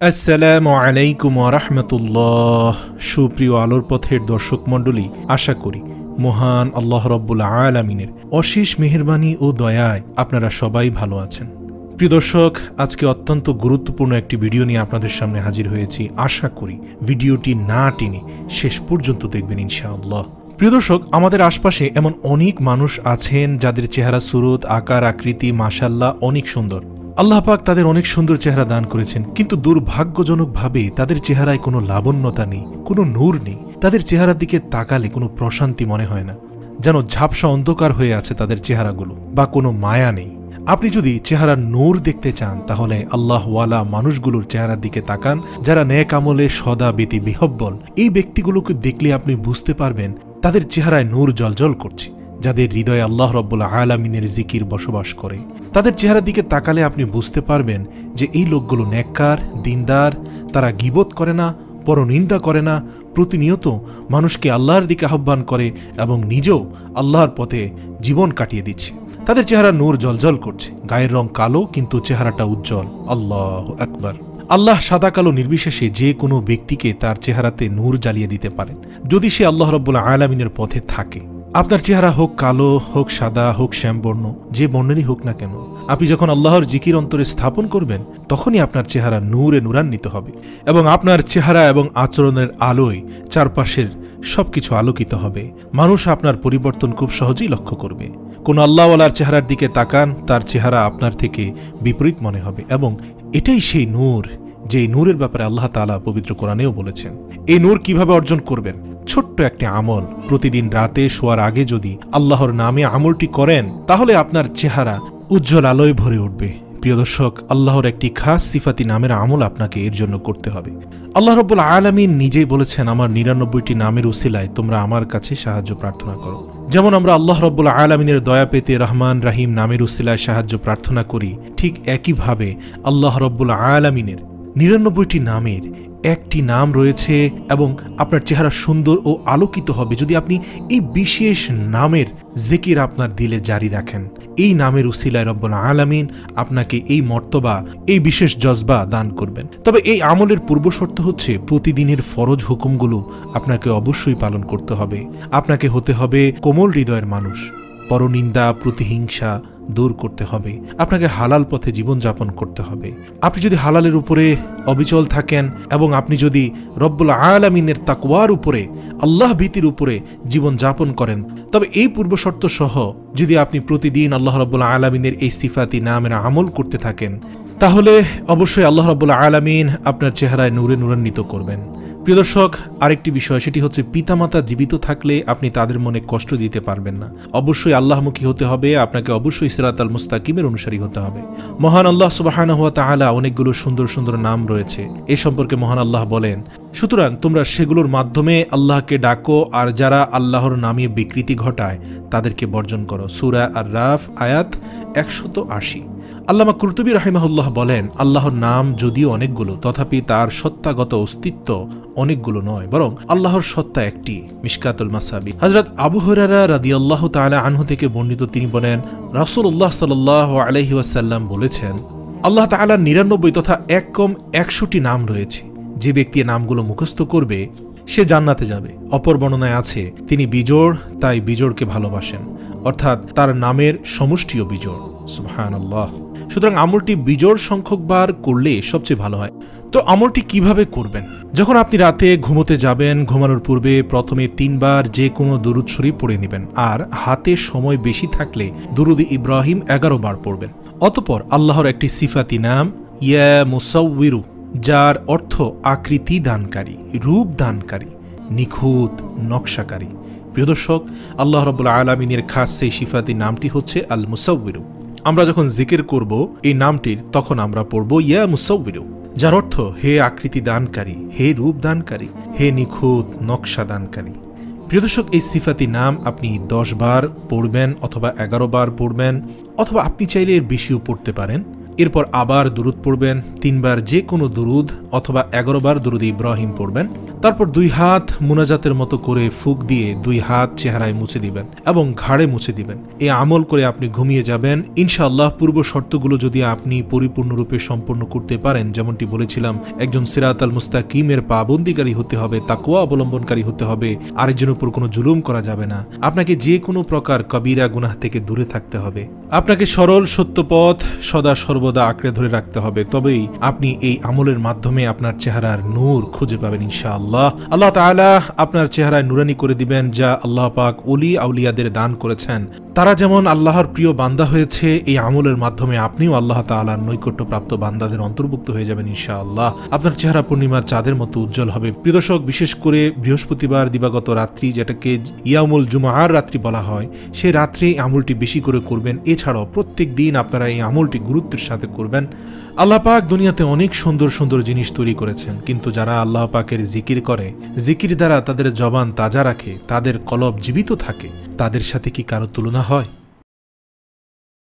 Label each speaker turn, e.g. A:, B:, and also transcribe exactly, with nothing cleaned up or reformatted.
A: আসসালামু আলাইকুম ওয়া রাহমাতুল্লাহ। সুপ্রিয় আলোর পথের দর্শক মণ্ডলী, আশা করি মহান আল্লাহ রাব্বুল আলামিনের অশেষ মেহেরবানি ও দয়ায় আপনারা সবাই ভালো আছেন। প্রিয় দর্শক, আজকে অত্যন্ত গুরুত্বপূর্ণ একটি ভিডিও নিয়ে আপনাদের সামনে হাজির হয়েছি। আশা করি ভিডিওটি না টেনে শেষ পর্যন্ত দেখবেন ইনশাআল্লাহ। প্রিয় দর্শক, আমাদের আশপাশে এমন অনেক মানুষ আছেন যাদের চেহারা সুরত, আকার, আকৃতি মাশাআল্লাহ অনেক সুন্দর। আল্লাহ পাক তাদের অনেক সুন্দর চেহারা দান করেছেন, কিন্তু দুর্ভাগ্যজনকভাবে তাদের চেহারায় কোনো লাবণ্যতা নেই, কোনো নূর নেই। তাদের চেহারার দিকে তাকালে কোনো প্রশান্তি মনে হয় না, যেন ঝাপসা অন্ধকার হয়ে আছে তাদের চেহারাগুলো, বা কোনো মায়া নেই। আপনি যদি চেহারার নূর দেখতে চান, তাহলে আল্লাহওয়ালা মানুষগুলোর চেহারার দিকে তাকান, যারা নেক আমলে সদা বেতি বিহব্বল। এই ব্যক্তিগুলোকে দেখলে আপনি বুঝতে পারবেন তাদের চেহারায় নূর জ্বলজ্বল করছে, যাদের হৃদয়ে আল্লাহ রাব্বুল আলামিনের জিকির বসবাস করে। তাদের চেহারার দিকে তাকালে আপনি বুঝতে পারবেন যে এই লোকগুলো নেককার, দিনদার, তারা গীবত করে না, পরনিন্দা করে না, প্রতিনিয়ত মানুষকে আল্লাহর দিকে আহ্বান করে এবং নিজেও আল্লাহর পথে জীবন কাটিয়ে দিচ্ছে। তাদের চেহারা নূর জ্বলজ্বল করছে, গায়ের রং কালো কিন্তু চেহারাটা উজ্জ্বল। আল্লাহু আকবার। আল্লাহ সাদা কালো নির্বিশেষে যে কোনো ব্যক্তিকে তার চেহারাতে নূর জ্বালিয়ে দিতে পারেন, যদি সে আল্লাহ রাব্বুল আলামিনের পথে থাকে। আপনার চেহারা হোক কালো, হোক সাদা, হোক শ্যামবর্ণ, যে বর্ণেরই হোক না কেন, আপনি যখন আল্লাহর জিকির অন্তরে স্থাপন করবেন, তখনই আপনার চেহারা নূরে নূরান্বিত হবে এবং আপনার চেহারা এবং আচরণের আলোয় চারপাশের সবকিছু আলোকিত হবে। মানুষ আপনার পরিবর্তন খুব সহজেই লক্ষ্য করবে। কোন আল্লাহওয়ালার চেহারার দিকে তাকান, তার চেহারা আপনার থেকে বিপরীত মনে হবে, এবং এটাই সেই নূর, যে নূরের ব্যাপারে আল্লাহ তাআলা পবিত্র কোরআনেও বলেছেন। এই নূর কিভাবে অর্জন করবেন? ছোট্ট একটি আমল, প্রতিদিন রাতে শোয়ার আগে যদি আল্লাহর নামে আমলটি করেন, তাহলে আপনার চেহারা উজ্জ্বল আলোয় ভরে উঠবে। প্রিয় দর্শক, আল্লাহর একটি খাস সিফাতি নামের আমল আপনাকে এর জন্য করতে হবে। আল্লাহ রাব্বুল আলামিন নিজেই বলেছেন, আমার নিরানব্বইটি নামের উসিলায় তোমরা আমার কাছে সাহায্য প্রার্থনা করো। যেমন আমরা আল্লাহ রাব্বুল আলামিনের দয়া পেতে রহমান রাহিম নামের উসিলায় সাহায্য প্রার্থনা করি, ঠিক একইভাবে আল্লাহ রাব্বুল আলামিনের নিরানব্বইটি নামের একটি নাম রয়েছে, এবং আপনার চেহারা সুন্দর ও আলোকিত হবে যদি আপনি এই বিশেষ নামের জিকির আপনার দিলে জারি রাখেন। এই নামের উসিলায় রব্বুল আলামিন আপনাকে এই মর্তবা, এই বিশেষ জজবা দান করবেন। তবে এই আমলের পূর্বশর্ত হচ্ছে প্রতিদিনের ফরজ হুকুমগুলো আপনাকে অবশ্যই পালন করতে হবে। আপনাকে হতে হবে কোমল হৃদয়ের মানুষ, পরনিন্দা, প্রতিহিংসা দূর করতে হবে। আপনাকে হালাল পথে জীবনযাপন করতে হবে। আপনি যদি হালালের উপরে অবিচল থাকেন এবং আপনি যদি রব্বুল আলামিনের তাকওয়ার উপরে, আল্লাহ ভীতির উপরে জীবনযাপন করেন, তবে এই পূর্বশর্ত সহ যদি আপনি প্রতিদিন আল্লাহ রব্বুল আলামিনের এই সিফাতি নামের আমল করতে থাকেন, তাহলে অবশ্যই আল্লাহ রব্বুল আলামিন আপনার চেহারায় নূরে নূরান্বিত করবেন। প্রিয় দর্শক, আরেকটি বিষয়, সেটি হচ্ছে পিতামাতা জীবিত থাকলে আপনি তাদের মনে কষ্ট দিতে পারবেন না। অবশ্যই আল্লাহমুখী হতে হবে, আপনাকে অবশ্যই সিরাতাল মুস্তাকিমের অনুসারী হতে হবে। মহান আল্লাহ সুবহানাহু ওয়া তাআলা অনেকগুলো সুন্দর সুন্দর নাম রয়েছে, এ সম্পর্কে মহান আল্লাহ বলেন, সুতরাং তোমরা সেগুলোর মাধ্যমে আল্লাহকে ডাকো, আর যারা আল্লাহর নামে বিকৃতি ঘটায় তাদেরকে বর্জন করো। সূরা আর-রাফ আয়াত একশত আশি। আল্লামা কুরতুবী রাহিমাহুল্লাহ বলেন, আল্লাহর নাম যদিও অনেকগুলো, তথাপি তার সত্তাগত অস্তিত্ব অনেকগুলো নয়, বরং আল্লাহর সত্তা একটি। মিশকাতুল মাসাবি। হযরত আবু হুরায়রা রাদিয়াল্লাহু তাআলা আনহু থেকে বর্ণিত, তিনি বলেন, রাসূলুল্লাহ সাল্লাল্লাহু আলাইহি ওয়াসাল্লাম বলেছেন, আল্লাহ তাআলার নিরানব্বই তথা এক কম একশোটি নাম রয়েছে। যে ব্যক্তি নামগুলো মুখস্থ করবে সে জান্নাতে যাবে। অপর বর্ণনায় আছে, তিনি বিজোড়, তাই বিজোড়কে ভালোবাসেন, অর্থাৎ তার নামের সমষ্টিও বিজোড়। সুবহানাল্লাহ। সুতরাং আমলটি বিজোড় সংখ্যকবার করলে সবচেয়ে ভালো হয়। তো আমলটি কিভাবে করবেন? যখন আপনি রাতে ঘুমোতে যাবেন, ঘুমানোর পূর্বে প্রথমে তিনবার যে কোনো দুরূদ শরীফ পড়ে নেবেন, আর হাতে সময় বেশি থাকলে দুরূদ ইব্রাহিম এগারো বার পড়বেন। অতঃপর আল্লাহর একটি সিফাতি নাম ইয়া মুসাউইরু, যার অর্থ আকৃতি দানকারী, রূপ দানকারী, নিখুঁত নকশাকারী। প্রিয় দর্শক, আল্লাহ রাব্বুল আলামিনের খাস সেই সিফাতি নামটি হচ্ছে আল মুসাউইরু। আমরা যখন জিকির করব এই নামটির, তখন আমরা পড়ব ইয়া মুসাউইরু, যার অর্থ হে আকৃতি দানকারী, হে রূপ দানকারী, হে নিখুঁত নকশা দানকারী। প্রিয় দর্শক, এই সিফাতি নাম আপনি দশ বার পড়বেন, অথবা এগারো বার পড়বেন, অথবা আপনি চাইলে এর বেশিও পড়তে পারেন। এরপর আবার দুরুদ পড়বেন, তিনবার যে কোনো দুরুদ, অথবা এগারো বার দুরুদ ইব্রাহিম পড়বেন। তারপর দুই হাত মুনাজাতের মতো করে ফুঁক দিয়ে দুই হাত চেহারায় মুছে দিবেন এবং ঘাড়ে মুছে দিবেন। এই আমল করে আপনি ঘুমিয়ে যাবেন। ইনশাআল্লাহ পূর্ব শর্তগুলো যদি আপনি পরিপূর্ণরূপে সম্পন্ন করতে পারেন, যেমনটি বলেছিলাম, একজন সিরাতাল মুস্তাকিমের পাবন্দিকারী হতে হবে, তাকওয়া অবলম্বনকারী হতে হবে, আরেকজনের উপর কোনো জুলুম করা যাবে না, আপনাকে যে কোনো প্রকার কবিরা গুনাহ থেকে দূরে থাকতে হবে, আপনাকে সরল সত্য পথ সদা সর্বদা আঁকড়ে ধরে রাখতে হবে, তবেই আপনি এই আমলের মাধ্যমে আপনার চেহারার নূর খুঁজে পাবেন ইনশাআল্লাহ। আল্লাহ তাআলা আপনার চেহারায় নুরানি করে দিবেন, যা আল্লাহ পাক ওলি আউলিয়াদের দান করেছেন। তারা যেমন আল্লাহর প্রিয় বান্দা হয়েছে, এই আমলের মাধ্যমে আপনিও আল্লাহ তাআলার নৈকট্যপ্রাপ্ত বান্দাদের অন্তর্ভুক্ত হয়ে যাবেন ইনশাআল্লাহ। আপনার চেহারা পূর্ণিমার চাঁদের মতো উজ্জ্বল হবে। প্রিয় দর্শক, বিশেষ করে বৃহস্পতিবার দিবাগত রাত্রি, যেটাকে ইয়ামুল জুমাআর রাত্রি বলা হয়, সেই রাত্রে এই আমলটি বেশি করে করবেন। এছাড়াও প্রত্যেক দিন আপনারা এই আমলটি গুরুত্বের সাথে করবেন। আল্লাহ পাক দুনিয়াতে অনেক সুন্দর সুন্দর জিনিস তৈরি করেছেন, কিন্তু যারা আল্লাহ পাকের জিকির করে, জিকির দ্বারা তাদের জবান তাজা রাখে, তাদের কলব জীবিত থাকে, তাদের সাথে কি কারো তুলনা হয়?